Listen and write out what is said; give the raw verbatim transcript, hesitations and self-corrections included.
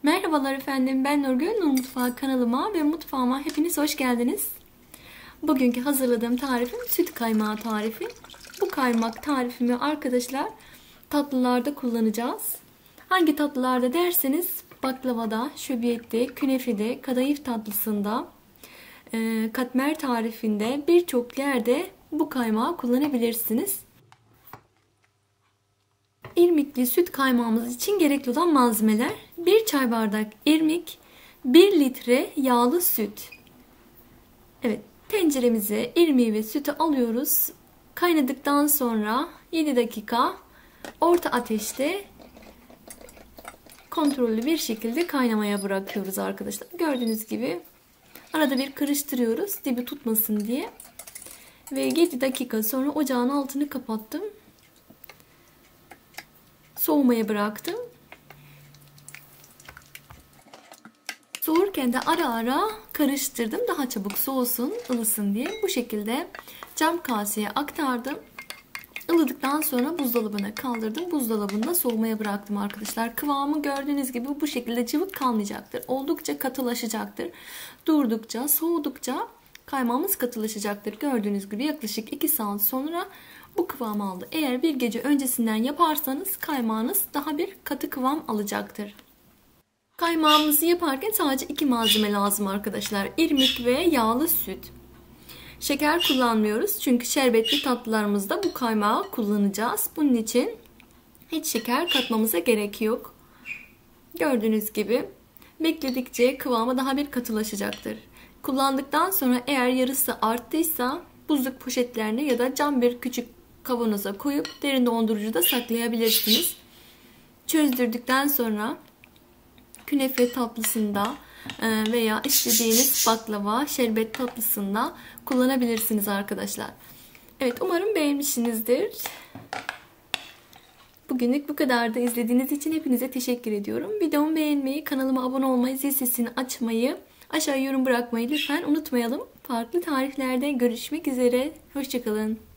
Merhabalar efendim, ben Nurgül. Nur Mutfağı kanalıma ve mutfağıma hepiniz hoş geldiniz. Bugünkü hazırladığım tarifim süt kaymağı tarifi. Bu kaymak tarifimi arkadaşlar tatlılarda kullanacağız. Hangi tatlılarda derseniz baklavada, şöbiyette, künefede, kadayıf tatlısında, katmer tarifinde birçok yerde bu kaymağı kullanabilirsiniz. İrmikli süt kaymağımız için gerekli olan malzemeler: bir çay bardak irmik, bir litre yağlı süt. Evet, tenceremize irmiği ve sütü alıyoruz. Kaynadıktan sonra yedi dakika orta ateşte kontrollü bir şekilde kaynamaya bırakıyoruz arkadaşlar. Gördüğünüz gibi arada bir karıştırıyoruz dibi tutmasın diye. Ve yedi dakika sonra ocağın altını kapattım. Soğumaya bıraktım. Soğurken de ara ara karıştırdım. Daha çabuk soğusun, ılısın diye. Bu şekilde cam kaseye aktardım. Ilıdıktan sonra buzdolabına kaldırdım. Buzdolabında soğumaya bıraktım arkadaşlar. Kıvamı gördüğünüz gibi bu şekilde cıvık kalmayacaktır. Oldukça katılaşacaktır. Durdukça, soğudukça kaymağımız katılaşacaktır. Gördüğünüz gibi yaklaşık iki saat sonra bu kıvam aldı. Eğer bir gece öncesinden yaparsanız kaymağınız daha bir katı kıvam alacaktır. Kaymağımızı yaparken sadece iki malzeme lazım arkadaşlar: irmik ve yağlı süt. Şeker kullanmıyoruz çünkü şerbetli tatlılarımızda bu kaymağı kullanacağız. Bunun için hiç şeker katmamıza gerek yok. Gördüğünüz gibi bekledikçe kıvamı daha bir katılaşacaktır. Kullandıktan sonra eğer yarısı arttıysa buzluk poşetlerine ya da cam bir küçük kavanoza koyup derin dondurucuda saklayabilirsiniz. Çözdürdükten sonra künefe tatlısında veya istediğiniz baklava, şerbet tatlısında kullanabilirsiniz arkadaşlar. Evet, umarım beğenmişsinizdir. Bugünlük bu kadar da izlediğiniz için hepinize teşekkür ediyorum. Videomu beğenmeyi, kanalıma abone olmayı, zil sesini açmayı, aşağı yorum bırakmayı lütfen unutmayalım. Farklı tariflerde görüşmek üzere. Hoşça kalın.